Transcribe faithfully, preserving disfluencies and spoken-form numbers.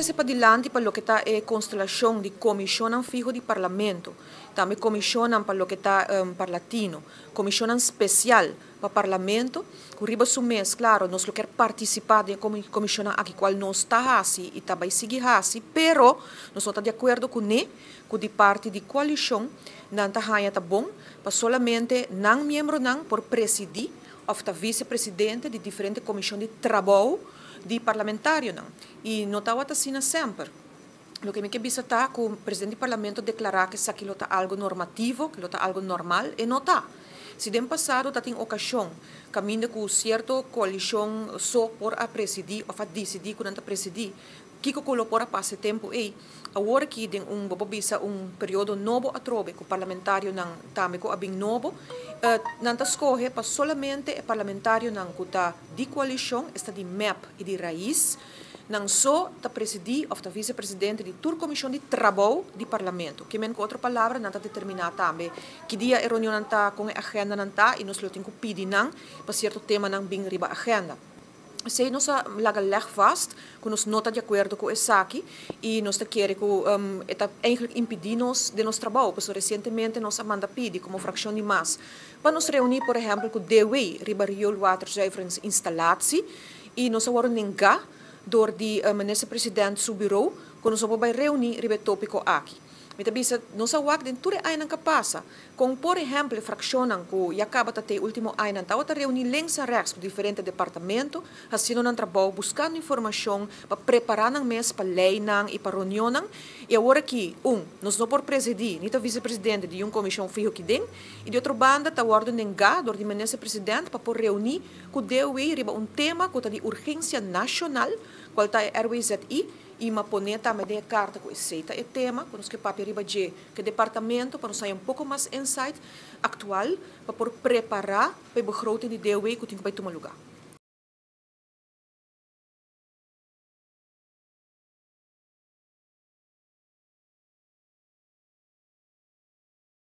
esse para dilante para o que está é constelação de comissão fijo de parlamento, também comissão para o que está um, para latino, comissão especial para parlamento, que riba su mês, claro, nós quer participar da comissão aqui qual nós está assim e também seguir assim, pero nós estamos de acordo com ne, com de parte de coalição, não está tá bom, para solamente não membro não por presidir ou tá vice-presidente de diferentes comissões de trabalho de parlamentário não. E não está assim sempre. O que me quer está que o presidente do parlamento declarar que isso aqui está algo normativo, que está algo normal, e não está. Se dem passado está em ocasião, caminha com certa coalição só por a presidir, ou a decidir que não está presidir, que que colocou para passar tempo aí, agora que tem um bobisa um período novo a trove, que o parlamentário não também com a bem novo, uh, não está escolhe para solamente o parlamentário não que está de coalição, está de M E P e de raiz, não só está presidir ou está vice-presidente de toda a comissão de trabalho do parlamento, que men com outra palavra não está determinado também que dia a reunião não está com a agenda não está e nós lo temos que pedir não para certo tema não bem riba agenda. Se nós leg vast, que nós não está de acordo com isso aqui e nós queremos que um, está eigenlijk impedir nos de nosso trabalho, porque recentemente nós manda pedir como fração de mais para nos reunir, por exemplo, com o D W I, riba rioolwaterzuiveringsinstallatie e nós agora negar door die uh, minister-president su bureau, que nós vamos reunir riba tópico aqui. Mas também nós vamos den tudo aí não passa. Com por exemplo, fraccionam que já acaba de ter último ano, então a reunir links e rechts com diferentes departamentos, assim um trabalho buscando informação para preparar um mês para lei e para reunião. E agora aqui, um, nós não por presidir, nem vice-presidente de uma comissão fijo que tem, e de outra banda está ordem negado do ministro-presidente para por reunir com o D W I riba um tema que está de urgência nacional, qual está R W Z I, e uma poneta me dê carta com aceita o tema, para nós que papel riba de que departamento para nós sair um pouco mais insight atual para por preparar para o begroting de D W I que tem que vai tomar lugar.